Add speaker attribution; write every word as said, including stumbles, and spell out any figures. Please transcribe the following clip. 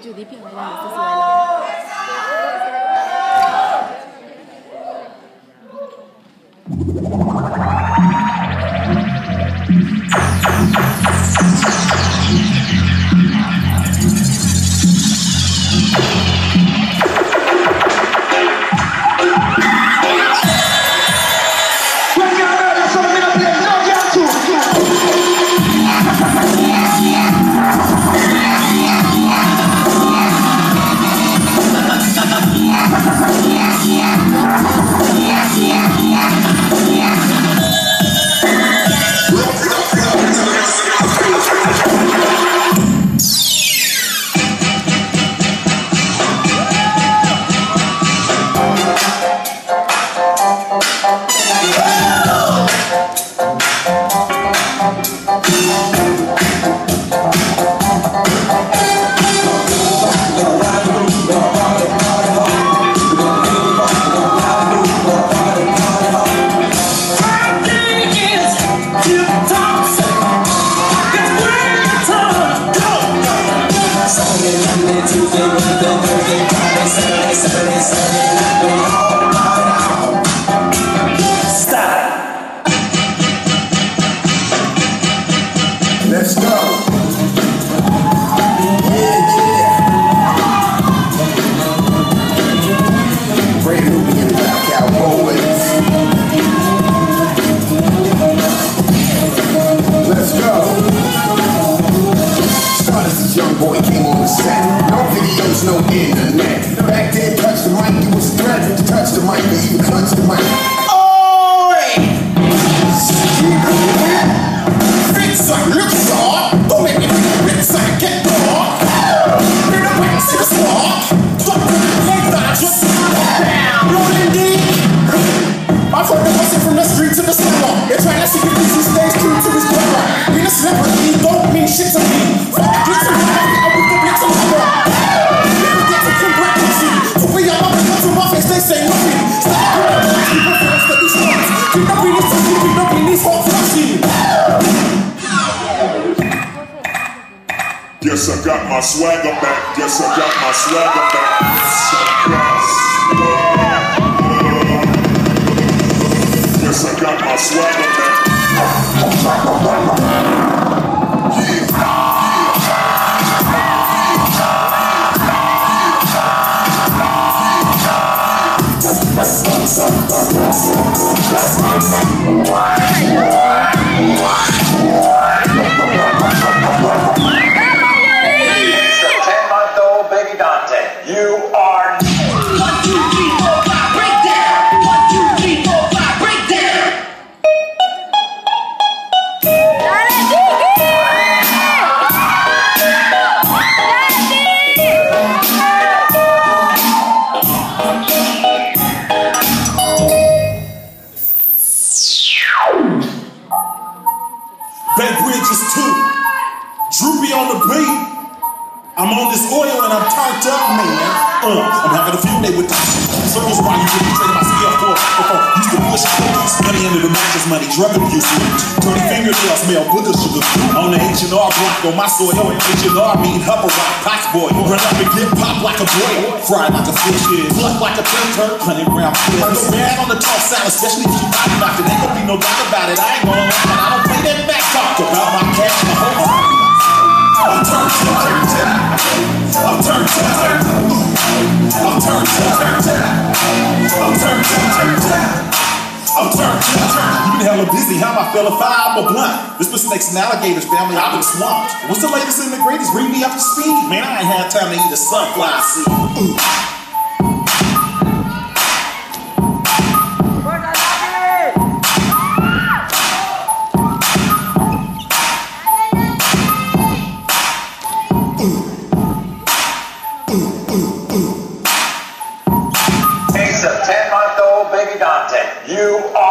Speaker 1: Judy piano en este sí baila.
Speaker 2: Let's go. Yeah, yeah. Brand new in Black Cowboys. Let's go. Started as a young boy, came on the set. No videos, no internet. Back then, touch the mic, it was a threat to touch the mic, or even clutch the mic.
Speaker 3: Guess I got my swagger back. Guess I got my swagger back. Guess I got my swagger back.
Speaker 4: You are one, two, three, four, five, break down. One, two, three, four, five, break down.
Speaker 5: Bay Bridges two. Droopy on the beat. I'm on this oil and I'm turned up, man. Uh, I'm having a field day with the circles around you getting traded my skill for. Before used to push cookies, money into the mattress, money, drug abuse. Dirty fingernails smell booger sugar. On the H and R block on my soil, H and R mean upper rock, pots boy. Run up and get popped like a boy, fried like a fish, plucked like a turtle, hundred gram fish. Man on the top salad, especially if you body knocked it. Ain't gonna be no doubt about it. I ain't gonna lie, but I don't play that back talk about my cash, my whole. I'm turned up, I'm turned up, I'm turned up, I'm turned up, I'm turned up. You been hella busy, how I feel if I'm a blunt. This been snakes and alligators, family, I've been swamped. What's the latest and the greatest? Bring me up to speed. Man, I ain't had time to eat a sunflower seed. Ooh.
Speaker 4: He's a ten-month-old baby Dante. You are